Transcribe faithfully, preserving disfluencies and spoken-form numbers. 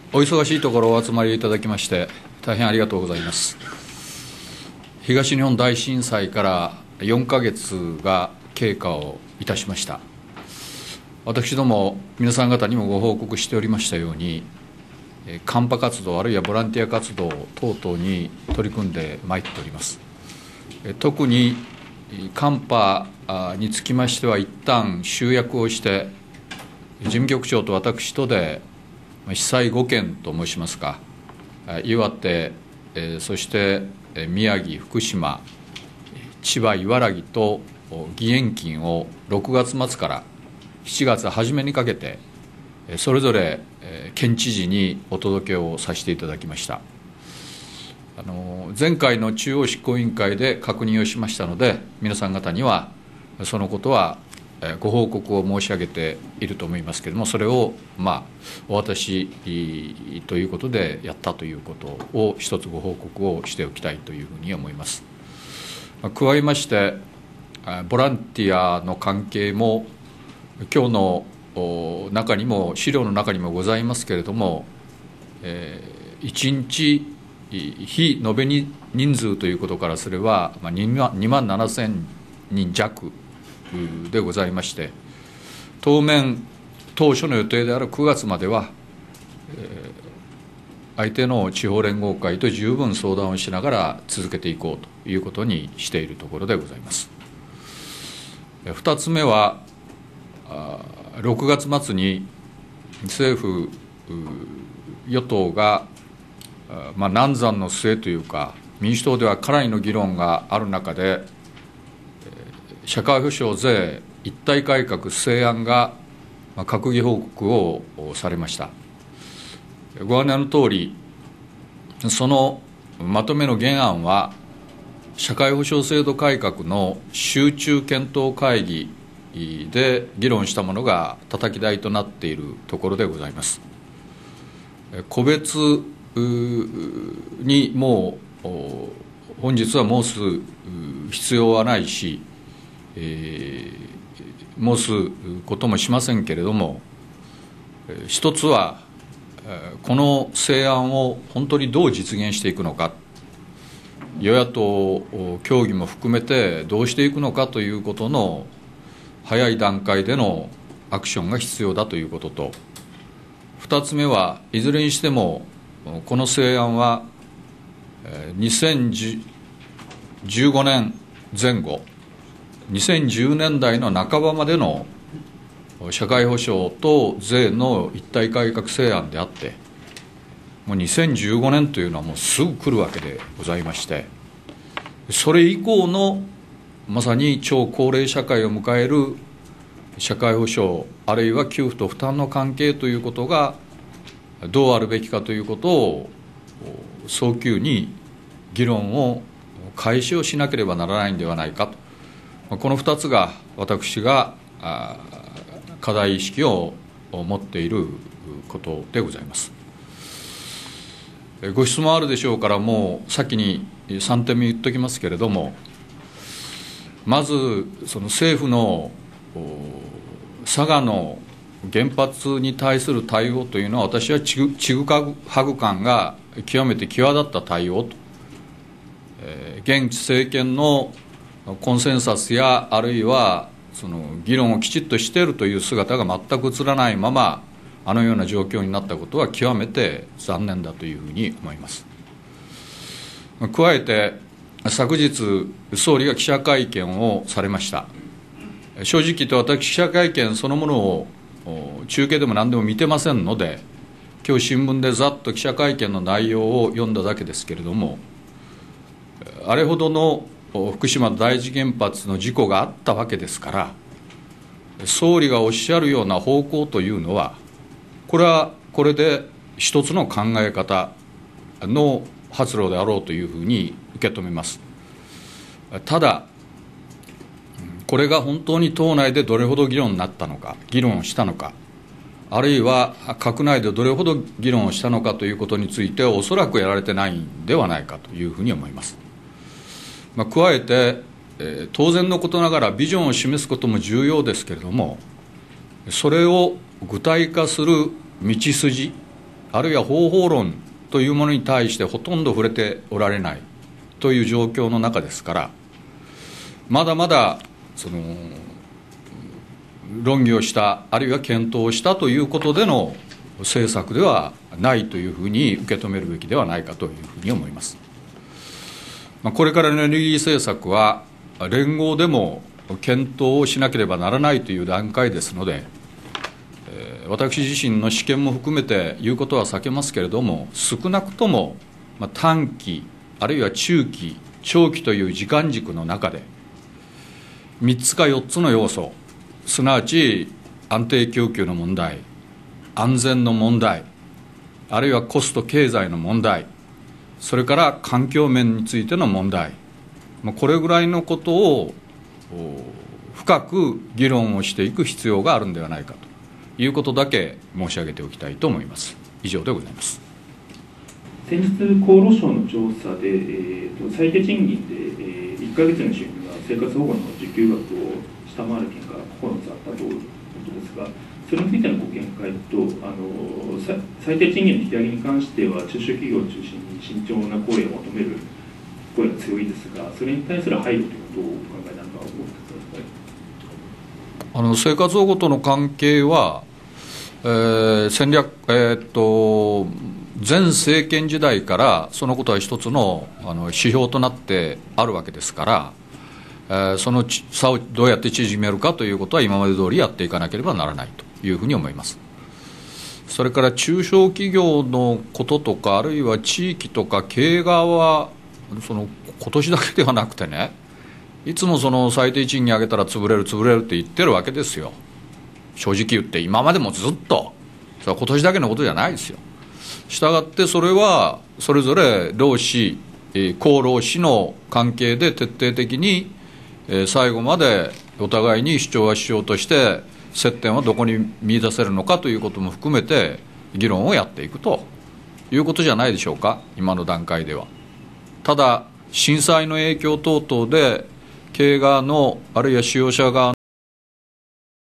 お忙しいところお集まりいただきまして大変ありがとうございます。東日本大震災からよんかげつが経過をいたしました。私ども皆さん方にもご報告しておりましたように、カンパ活動あるいはボランティア活動等々に取り組んでまいっております。特にカンパにつきましては一旦集約をして事務局長と私とで被災ごけんと申しますか、岩手、そして宮城、福島、千葉、茨城と義援金をろくがつまつからしちがつ初めにかけてそれぞれ県知事にお届けをさせていただきました。あの前回の中央執行委員会で確認をしましたので、皆さん方にはそのことはご報告を申し上げていると思いますけれども、それを、まあ、お渡しということでやったということを一つご報告をしておきたいというふうに思います。加えましてボランティアの関係も今日の中にも資料の中にもございますけれども、いちにち非延べ人数ということからすればにまんななせんにんじゃくでございまして、当面当初の予定であるくがつまでは、えー、相手の地方連合会と十分相談をしながら続けていこうということにしているところでございます。ふたつめはろくがつまつに政府与党が、まあ、難産の末というか民主党ではかなりの議論がある中で、社会保障税一体改革成案が閣議報告をされました。ご案内のとおり、そのまとめの原案は社会保障制度改革の集中検討会議で議論したものがたたき台となっているところでございます。個別にもう本日は申す必要はないし、えー、申すこともしませんけれども、一つはこの成案を本当にどう実現していくのか、与野党協議も含めてどうしていくのかということの早い段階でのアクションが必要だということと、二つ目はいずれにしてもこの成案はにせんじゅうごねんぜん後にせんじゅうねんだいの半ばまでの社会保障と税の一体改革成案であって、もうにせんじゅうごねんというのはもうすぐ来るわけでございまして、それ以降のまさに超高齢社会を迎える社会保障あるいは給付と負担の関係ということがどうあるべきかということを早急に議論を開始をしなければならないんではないかと、このふたつが私が課題意識を持っていることでございます。ご質問あるでしょうから、もう先にさんてんめ言っておきますけれども、まずその政府の佐賀の原発に対する対応というのは、私はちぐはぐ感が極めて際立った対応と、現政権のコンセンサスやあるいはその議論をきちっとしているという姿が全く映らないままあのような状況になったことは極めて残念だというふうに思います。加えて昨日総理が記者会見をされました。正直言って私記者会見そのものを中継でも何でも見てませんので、今日新聞でざっと記者会見の内容を読んだだけですけれども、あれほどの福島第一原発の事故があったわけですから、総理がおっしゃるような方向というのは、これはこれで一つの考え方の発露であろうというふうに受け止めます。ただ、これが本当に党内でどれほど議論になったのか、議論をしたのか、あるいは閣内でどれほど議論をしたのかということについては、おそらくやられてないんではないかというふうに思います。まあ、加えて、えー、当然のことながらビジョンを示すことも重要ですけれども、それを具体化する道筋、 あるいは方法論というものに対してほとんど触れておられないという状況の中ですから、まだまだその論議をした、あるいは検討をしたということでの政策ではないというふうに受け止めるべきではないかというふうに思います。これからのエネルギー政策は連合でも検討をしなければならないという段階ですので、私自身の試験も含めて言うことは避けますけれども、少なくとも短期あるいは中期長期という時間軸の中でみっつかよっつの要素、すなわち安定供給の問題、安全の問題、あるいはコスト経済の問題、それから環境面についての問題、これぐらいのことを深く議論をしていく必要があるのではないかということだけ申し上げておきたいと思います。以上でございます。 先日、厚労省の調査で、えー、と最低賃金で、えー、いっかげつの収入が生活保護の受給額を下回る県がここのつあったということですが、それについてのご見解と、あの最低賃金の引き上げに関しては、中小企業を中心に慎重な声を求める声が強いですが、それに対する配慮というのはどうお考えなのか、お聞かせください。 あの生活保護との関係は、えー、戦略、えー、っと前政権時代からそのことは一つ の, あの指標となってあるわけですから、えー、その差をどうやって縮めるかということは今まで通りやっていかなければならないというふうに思います。それから中小企業のこととか、あるいは地域とか経営側はその今年だけではなくてね、いつもその最低賃金上げたら潰れる潰れるって言ってるわけですよ。正直言って今までもずっと、それは今年だけのことじゃないですよ。したがってそれはそれぞれ労使、公労使の関係で徹底的に最後までお互いに主張は主張として接点はどこに見出せるのかということも含めて議論をやっていくということじゃないでしょうか、今の段階では。ただ震災の影響等々で経営側のあるいは使用者側の